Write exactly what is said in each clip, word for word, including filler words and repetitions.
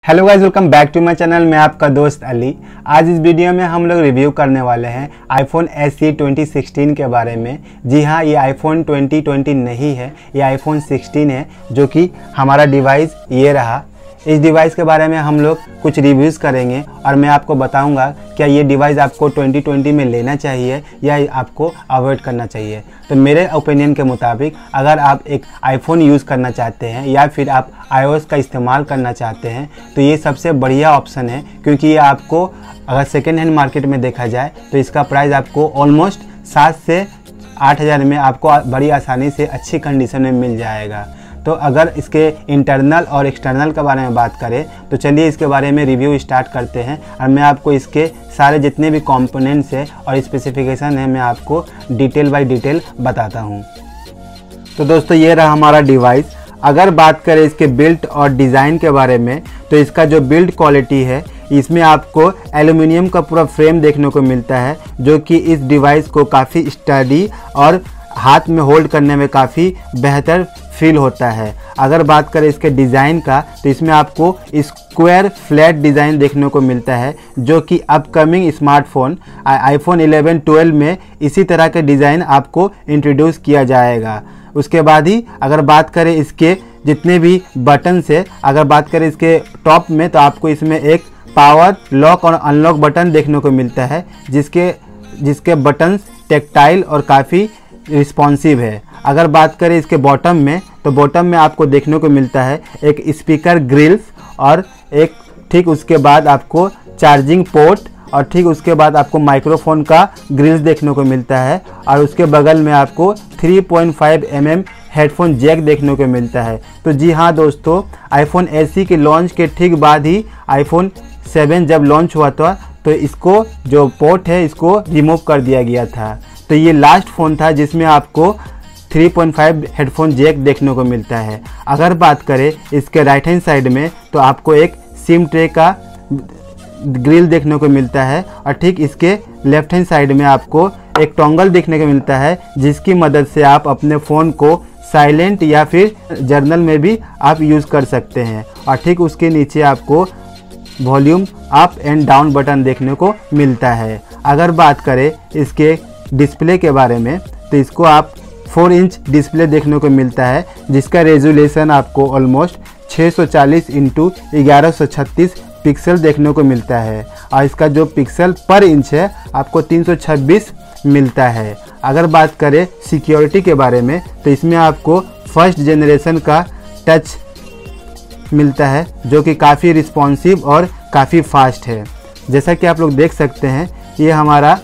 Hello guys, welcome back to my channel. मैं आपका दोस्त अली। आज इस वीडियो में हम लोग रिव्यू करने वाले हैं iPhone S E twenty sixteen के बारे में। जी हाँ, ये आईफोन ट्वेंटी ट्वेंटी नहीं है, ये आईफोन सिक्सटीन है, जो कि हमारा डिवाइस ये रहा। इस डिवाइस के बारे में हम लोग कुछ रिव्यूज़ करेंगे और मैं आपको बताऊंगा क्या ये डिवाइस आपको ट्वेंटी ट्वेंटी में लेना चाहिए या आपको अवॉइड करना चाहिए। तो मेरे ओपिनियन के मुताबिक अगर आप एक आईफोन यूज़ करना चाहते हैं या फिर आप आईओएस का इस्तेमाल करना चाहते हैं तो ये सबसे बढ़िया ऑप्शन है, क्योंकि ये आपको अगर सेकेंड हैंड मार्केट में देखा जाए तो इसका प्राइस आपको ऑलमोस्ट सात से आठ हज़ार में आपको बड़ी आसानी से अच्छी कंडीशन में मिल जाएगा। तो अगर इसके इंटरनल और एक्सटर्नल के बारे में बात करें तो चलिए इसके बारे में रिव्यू स्टार्ट करते हैं और मैं आपको इसके सारे जितने भी कंपोनेंट्स हैं और स्पेसिफिकेशन है मैं आपको डिटेल बाय डिटेल बताता हूं। तो दोस्तों, ये रहा हमारा डिवाइस। अगर बात करें इसके बिल्ड और डिज़ाइन के बारे में तो इसका जो बिल्ड क्वालिटी है, इसमें आपको एल्युमिनियम का पूरा फ्रेम देखने को मिलता है, जो कि इस डिवाइस को काफ़ी स्टडी और हाथ में होल्ड करने में काफ़ी बेहतर फील होता है। अगर बात करें इसके डिज़ाइन का तो इसमें आपको स्क्वायर फ्लैट डिज़ाइन देखने को मिलता है, जो कि upcoming smartphone iPhone eleven twelve में इसी तरह के डिज़ाइन आपको इंट्रोड्यूस किया जाएगा। उसके बाद ही अगर बात करें इसके जितने भी बटन से, अगर बात करें इसके टॉप में तो आपको इसमें एक पावर लॉक और अनलॉक बटन देखने को मिलता है, जिसके जिसके बटन्स टेक्टाइल और काफ़ी रिस्पॉन्सिव है। अगर बात करें इसके बॉटम में तो बॉटम में आपको देखने को मिलता है एक स्पीकर ग्रिल्स और एक ठीक उसके बाद आपको चार्जिंग पोर्ट और ठीक उसके बाद आपको माइक्रोफोन का ग्रिल्स देखने को मिलता है और उसके बगल में आपको three point five M M headphone jack देखने को मिलता है। तो जी हाँ दोस्तों, आईफोन एस ई के लॉन्च के ठीक बाद ही आईफोन सेवन जब लॉन्च हुआ था तो इसको जो पोर्ट है इसको रिमूव कर दिया गया था। तो ये लास्ट फ़ोन था जिसमें आपको three point five headphone jack देखने को मिलता है। अगर बात करें इसके राइट हैंड साइड में तो आपको एक सिम ट्रे का ग्रिल देखने को मिलता है और ठीक इसके लेफ्ट हैंड साइड में आपको एक टोंगल देखने को मिलता है, जिसकी मदद से आप अपने फ़ोन को साइलेंट या फिर जर्नल में भी आप यूज़ कर सकते हैं। और ठीक उसके नीचे आपको volume up and down button देखने को मिलता है। अगर बात करें इसके डिस्प्ले के बारे में तो इसको आप फोर इंच डिस्प्ले देखने को मिलता है, जिसका रेजोल्यूशन आपको ऑलमोस्ट छः सौ चालीस इंटू ग्यारह सौ छत्तीस पिक्सल देखने को मिलता है और इसका जो पिक्सल पर इंच है आपको तीन सौ छब्बीस मिलता है। अगर बात करें सिक्योरिटी के बारे में तो इसमें आपको फर्स्ट जनरेशन का टच मिलता है, जो कि काफ़ी रिस्पॉन्सिव और काफ़ी फास्ट है। जैसा कि आप लोग देख सकते हैं ये हमारा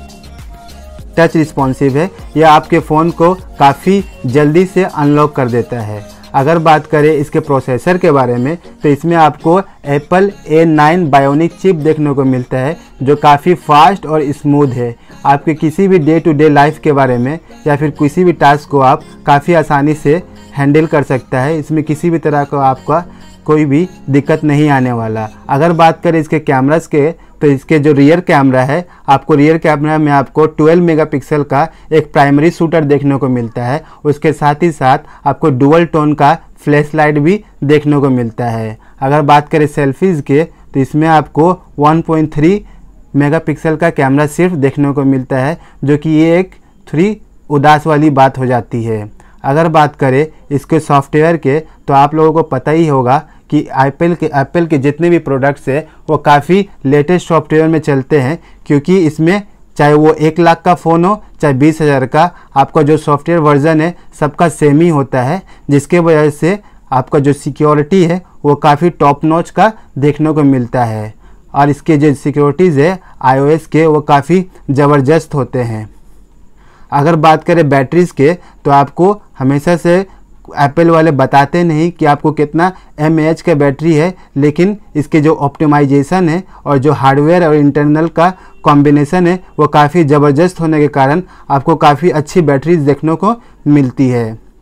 टच रिस्पॉन्सिव है, यह आपके फ़ोन को काफ़ी जल्दी से अनलॉक कर देता है। अगर बात करें इसके प्रोसेसर के बारे में तो इसमें आपको Apple A nine bionic chip देखने को मिलता है, जो काफ़ी फास्ट और स्मूथ है। आपके किसी भी डे टू डे लाइफ के बारे में या फिर किसी भी टास्क को आप काफ़ी आसानी से हैंडल कर सकता है। इसमें किसी भी तरह का आपका कोई भी दिक्कत नहीं आने वाला। अगर बात करें इसके कैमरास के तो इसके जो रियर कैमरा है, आपको रियर कैमरा में आपको ट्वेल्व मेगापिक्सल का एक प्राइमरी शूटर देखने को मिलता है। उसके साथ ही साथ आपको डुअल टोन का फ्लैश लाइट भी देखने को मिलता है। अगर बात करें सेल्फीज़ के तो इसमें आपको वन पॉइंट थ्री मेगापिक्सल का कैमरा सिर्फ देखने को मिलता है, जो कि ये एक थोड़ी उदास वाली बात हो जाती है। अगर बात करें इसके सॉफ्टवेयर के तो आप लोगों को पता ही होगा कि एप्पल के एप्पल के जितने भी प्रोडक्ट्स हैं वो काफ़ी लेटेस्ट सॉफ्टवेयर में चलते हैं, क्योंकि इसमें चाहे वो एक लाख का फ़ोन हो चाहे बीस हज़ार का, आपका जो सॉफ्टवेयर वर्जन है सबका सेम ही होता है, जिसके वजह से आपका जो सिक्योरिटी है वो काफ़ी टॉप नॉच का देखने को मिलता है और इसके जो सिक्योरिटीज़ है आईओएस के वो काफ़ी ज़बरदस्त होते हैं। अगर बात करें बैटरीज़ के तो आपको हमेशा से एप्पल वाले बताते नहीं कि आपको कितना एम ए एच का बैटरी है, लेकिन इसके जो ऑप्टिमाइजेशन है और जो हार्डवेयर और इंटरनल का कॉम्बिनेशन है वो काफ़ी ज़बरदस्त होने के कारण आपको काफ़ी अच्छी बैटरीज देखने को मिलती है।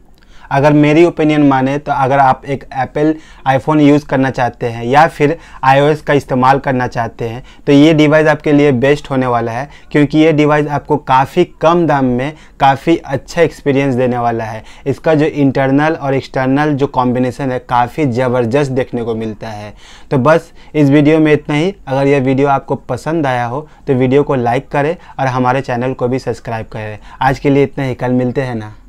अगर मेरी ओपिनियन माने तो अगर आप एक एप्पल आईफोन यूज़ करना चाहते हैं या फिर आईओएस का इस्तेमाल करना चाहते हैं तो ये डिवाइस आपके लिए बेस्ट होने वाला है, क्योंकि ये डिवाइस आपको काफ़ी कम दाम में काफ़ी अच्छा एक्सपीरियंस देने वाला है। इसका जो इंटरनल और एक्सटर्नल जो कॉम्बिनेशन है काफ़ी ज़बरदस्त देखने को मिलता है। तो बस इस वीडियो में इतना ही। अगर यह वीडियो आपको पसंद आया हो तो वीडियो को लाइक करें और हमारे चैनल को भी सब्सक्राइब करें। आज के लिए इतना ही, कल मिलते हैं ना।